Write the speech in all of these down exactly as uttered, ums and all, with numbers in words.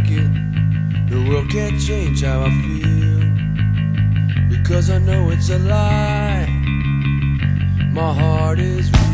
like it. The world can't change how I feel, because I know it's a lie. My heart is real.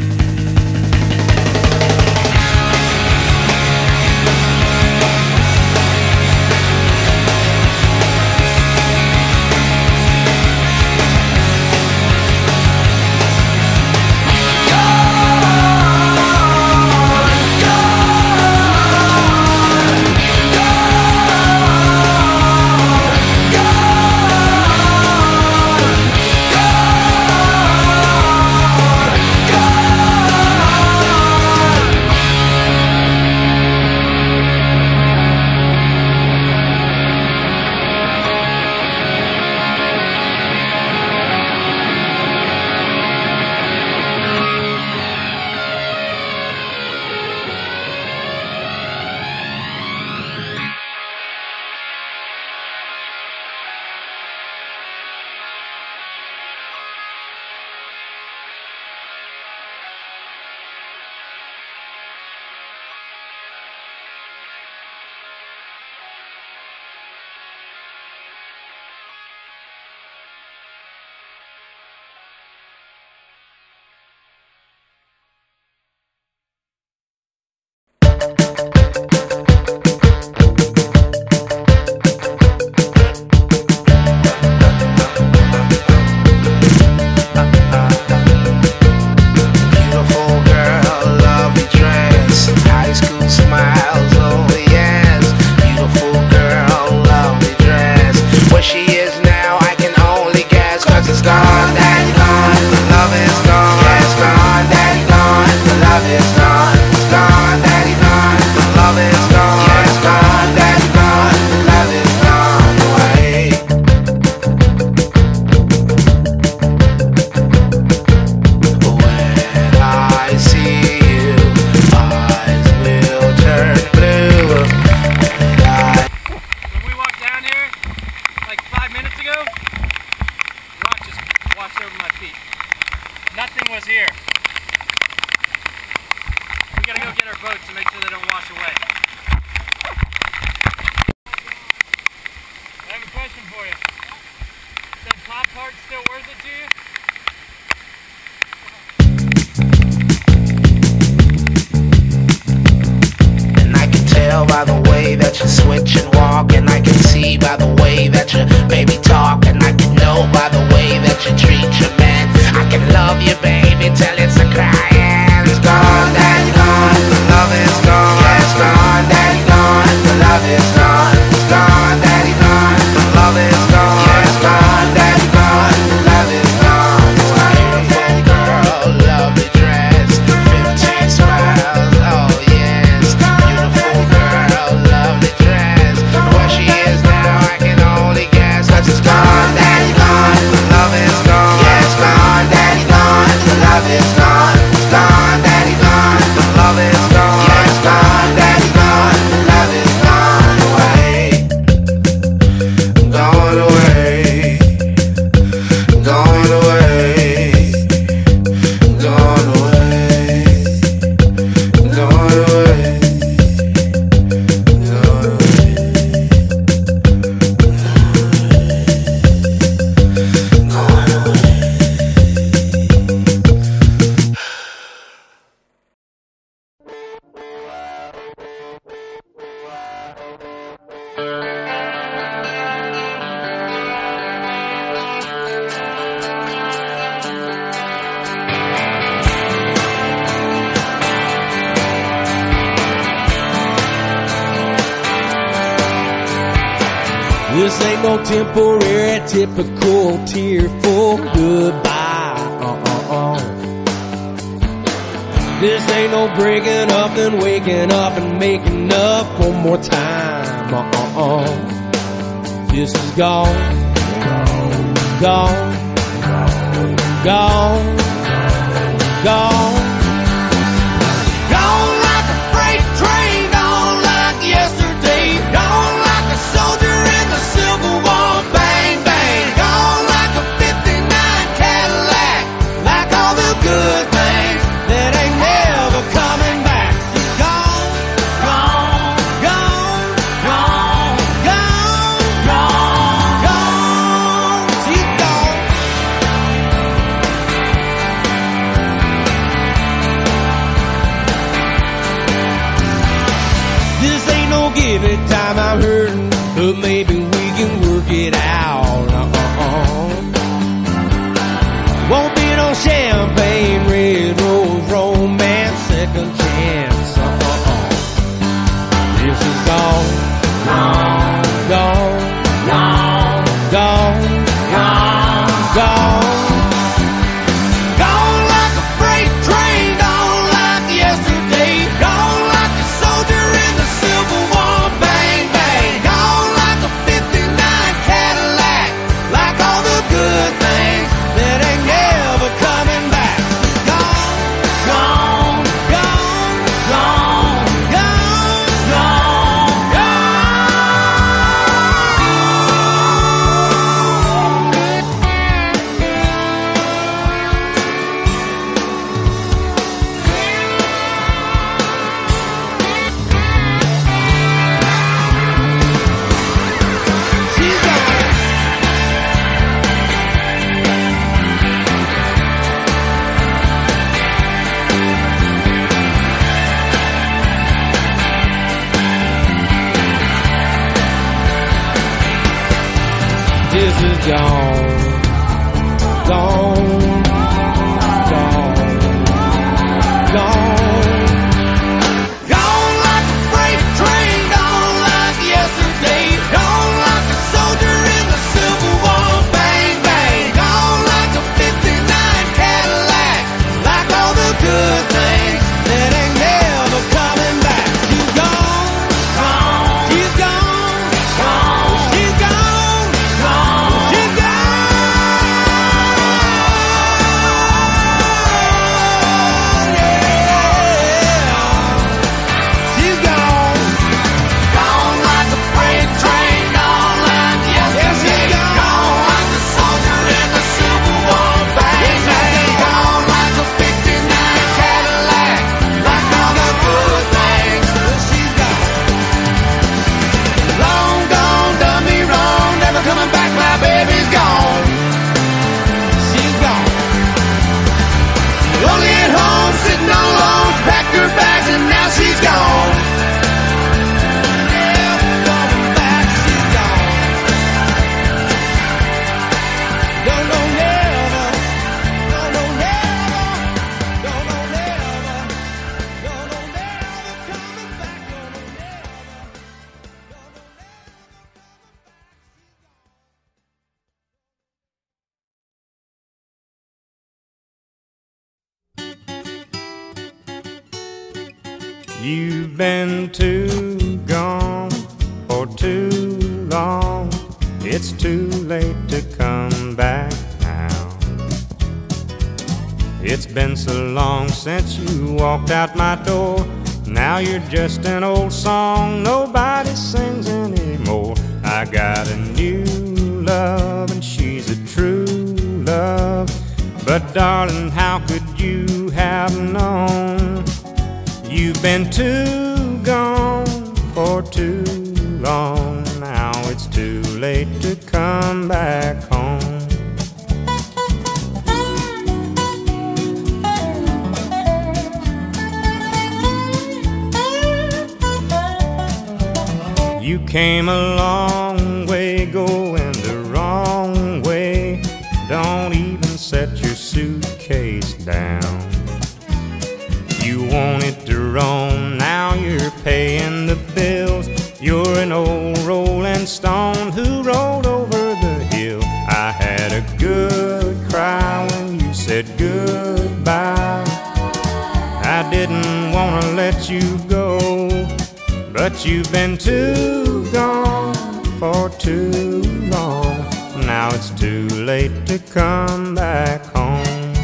Nothing was here. We gotta go get our boats to make sure they don't wash away. I have a question for you. Is that Pop Tart still worth it to you? And I can tell by the way that you switch and walk, and I can see by the way that you baby talk, and I can know by the way that you treat your man. I can love you, baby, till it's a crying. It's gone, daddy, gone. The love is gone. Yeah, it's gone, daddy, gone. The love is gone. It's gone, daddy, gone. The love is gone. Yeah, it's gone, daddy, gone. The love is gone. Beautiful girl, lovely dress, fifteen smiles, oh yes. Beautiful girl, lovely dress. Where she is now, I can only guess. 'Cause it's gone, daddy, gone. The love is gone. Yeah, it's gone, daddy, gone. The love is gone. It's gone, daddy, gone. The love is gone. Yeah, it's gone, daddy, gone. The love is gone away. Gone away. Gone away. Gone away. Gone away. Gone away. Gone away. This ain't no temporary, typical, tearful goodbye. Uh-uh-uh. This ain't no breaking up and waking up and making up one more time. Uh-uh-uh. This is gone, gone, gone, gone. Gone like a freight train, gone like yesterday, gone like a soldier in the Civil War, bang, bang, gone like a fifty-nine Cadillac, like all the good things that ain't never coming back. Gone, gone, gone, gone. but maybe we can work it out. Uh-uh. Won't be no champagne, red rose, romance, second chance. Uh-uh. This is gone, gone, gone, gone, gone, gone, gone. This is gone, gone, gone, gone. Gone like a freight train, gone like yesterday. Gone like a soldier in the Civil War, bang, bang. Gone like a fifty-nine Cadillac, like all the good things that ain't never coming back. She's gone, gone, she's gone, gone, she's gone. You've been too gone for too long. It's too late to come back now. It's been so long since you walked out my door. Now you're just an old song nobody sings anymore. I got a new love and she's a true love. But darling, how could you have known? You've been too gone for too long. Now it's too late to come back home. You came a long way going the wrong way. Don't even set your suitcase down. You wanted to roam, now you're paying the bills. You're an old rolling stone who rolled over the hill. I had a good cry when you said goodbye. I didn't want to let you go, but you've been too gone for too long. Now it's too late to come back home.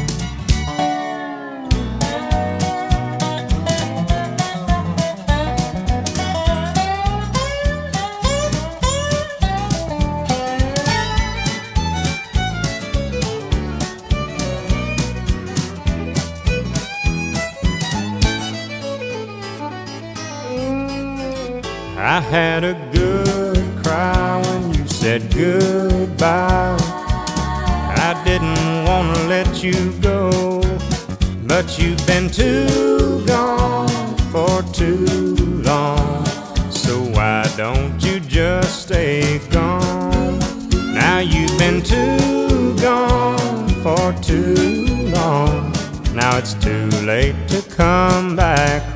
I had a good cry when you said goodbye. I didn't want to let you go, but you've been too gone for too long. So why don't you just stay gone. Now you've been too gone for too long. Now it's too late to come back